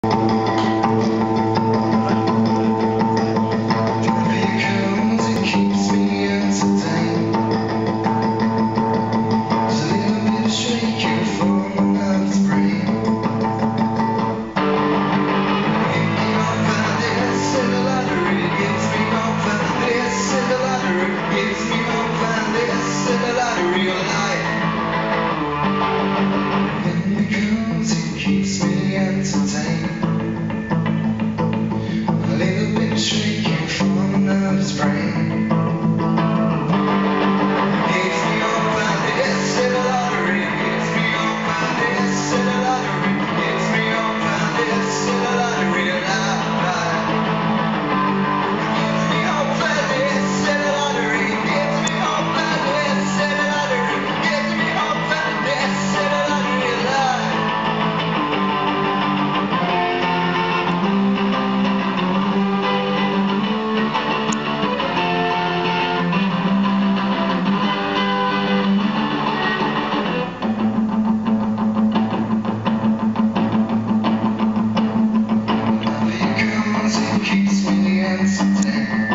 Shaking from another spring. Gives me hope and this is the lottery. Gives me hope and this is the lottery. Gives me hope and this is the lottery of life. Gives me hope and this is the lottery. Gives me hope and this is the lottery. Gives me hope and this is the lottery of life. Keeps me entertained.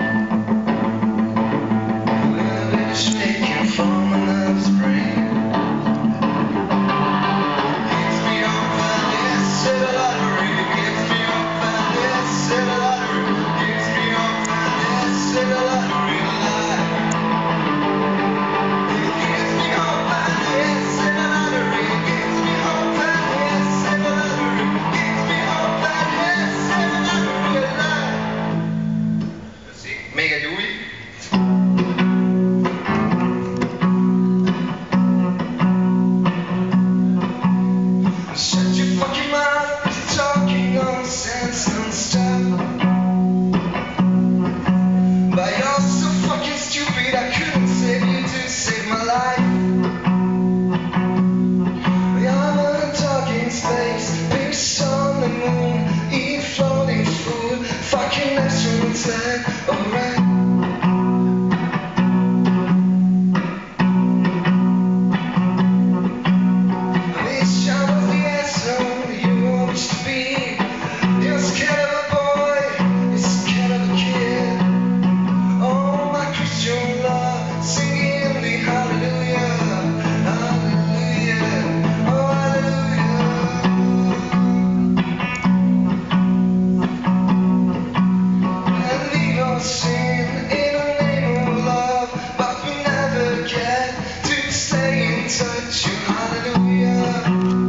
A little bit shaking from another spring. Gives me hope and this is the lottery. Gives me hope and this is the lottery. Gives me hope and this is the lottery of life. It gives me hope and this is the lottery. Gives me hope and this is the lottery. Gives me hope and this is the lottery of life. Mega lui. Shut your fucking mouth, you're talking nonsense non-stop. But you're so fucking stupid, I couldn't save you to save my life. I'm on a talking space, based on the moon, eat floating food, fucking astronaut time, alright. Touch you, hallelujah.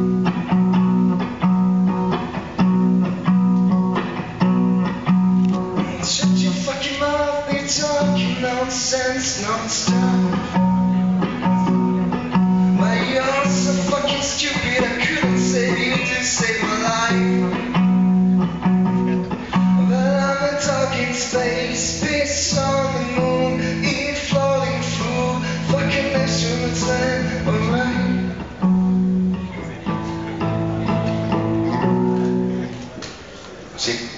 Shut your fucking mouth, you're talking nonsense non-stop. But you're so fucking stupid, I couldn't save you to save my life. But I'm a talking space, based on the moon, eat floating food, fucking astronaut time, alright. Sì.